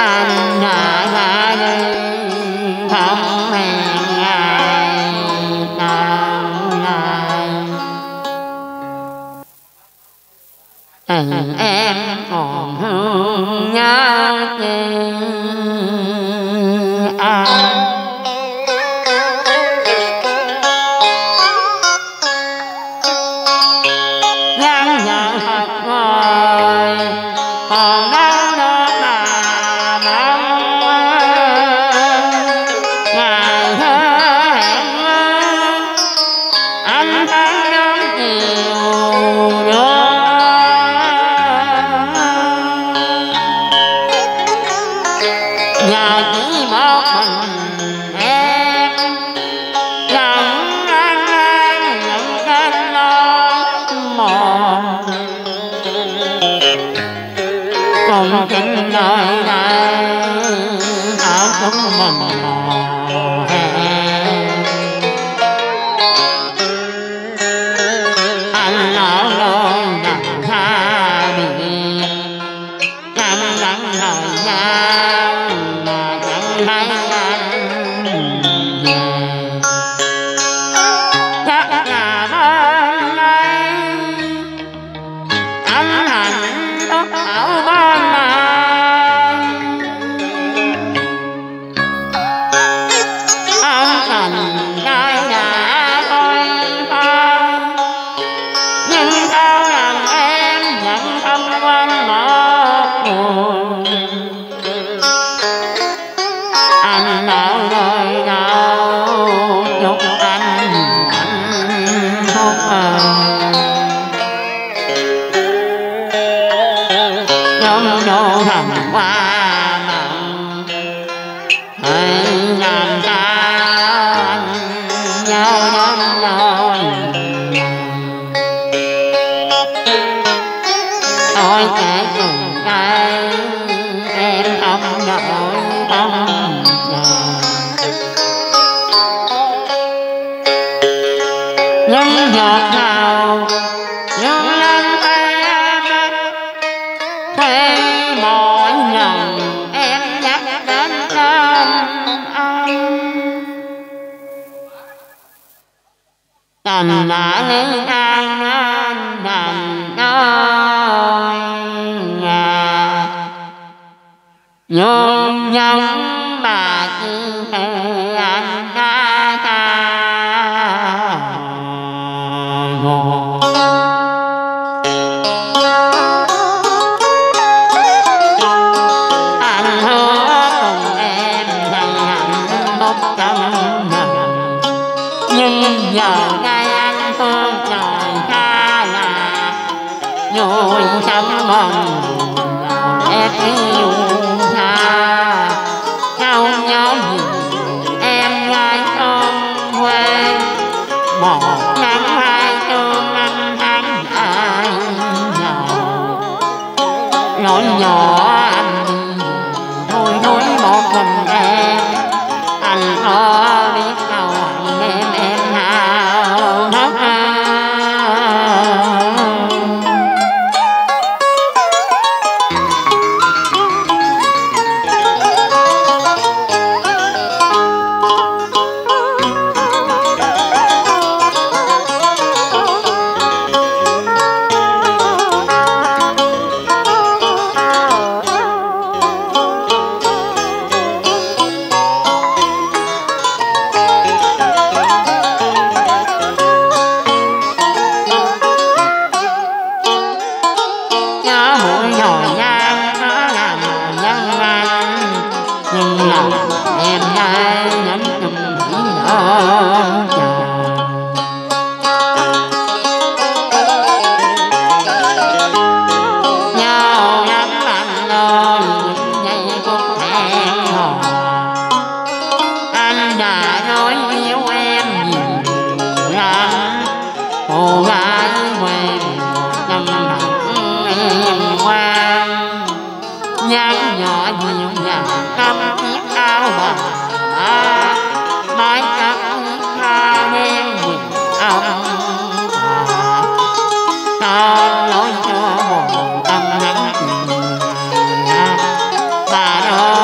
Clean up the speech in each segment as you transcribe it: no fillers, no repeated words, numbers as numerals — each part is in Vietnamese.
anh đã đi không hẹn ngày nào này em còn thương nhớ chi ai nhắn nhở thật rồi còn đâu đó mà mong ngày hẹn anh thấy đón chiều nữa nhờ chỉ một mình em nhận anh nhận cái lo mòn cùng trên đời này ở chúng mình mò hẹn anh ở lối nằm xa biệt năm lặng lời nhau mà chẳng thấy anh về chắc là bên đây anh hạnh phúc ở bên này ông cần ai đã coi phai nhưng sao lòng em vẫn không quên một người anh ở nơi đâu chúc anh hạnh phúc trong chỗ thầm qua mộng hãy làm sao anh nhau đến nỗi tôi kể từng cái em không nổi không những giọt nào những lên tay em thế mỗi lần em nhắc đến tên anh tình đã lý tan nên đành nơi nhà nhung nhung mà chỉ để anh đã ta ngồi anh hứa cùng em rằng hạnh phúc trong lòng nhưng giờ đây anh phương trời xa lạ vui sống mong em yêu xa không nhớ gì em gái con quê một năm hai thương năm tháng ai giàu nỗi nhỏ anh thôi thôi một mình em anh có biết đâu hạnh em hao hức em đã nhẫn chung thủy nợ nhau lắm anh ơi những giây phút hẹn hò anh đã nói yêu em nhiều lắm cô gái quê tâm lòng em ngoan nhắn nhỏ nhiều nhà tâm chiếc áo bà mái tóc hoa đen quỳnh ông con lối cho buồn tâm hắn bà đó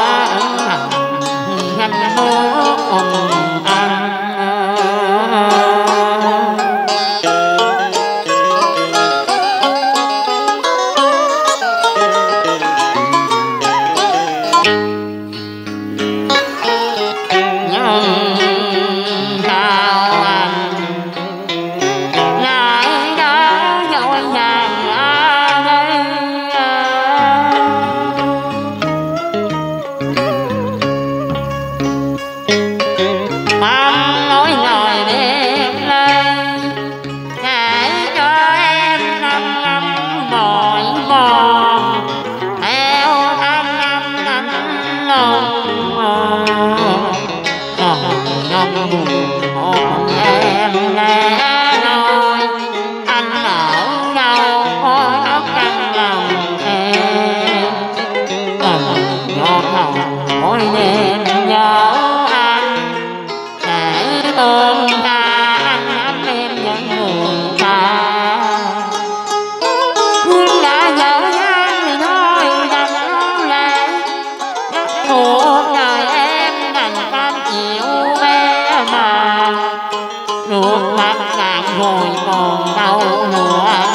hồi còn đâu nữa.